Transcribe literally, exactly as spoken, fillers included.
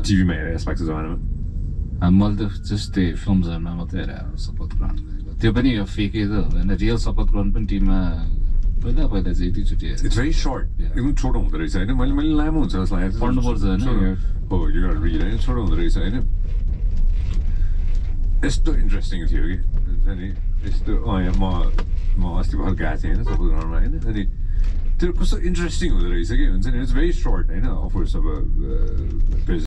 टिभीमा हेरेँ यसपाको जमानामा मैले त जस्तै फिल्मजहरूमा मात्रै हेरेँ शपथ ग्रहण गरेको त्यो पनि यो फेकै त होइन रियल शपथ ग्रहण पनि टिममा पहिला पहिला चाहिँ यतिचोटि हेरेँ इट्स भेरी सर्ट एकदम छोटो हुँदो रहेछ होइन मैले मैले लामो हुन्छ जस्तो लागेको पढ्नुपर्छ होइन हो यो रिड होइन छोटो हुँदो रहेछ होइन यस्तो इन्ट्रेस्टिङ थियो कि अनि यस्तो अँ म म अस्ति भर्खर गएको थिएँ होइन शपथ ग्रहणमा होइन अनि त्यो कस्तो इन्ट्रेस्टिङ हुँदो रहेछ कि हुन्छ नि इट्स भेरी सर्ट होइन अफकोर्स अब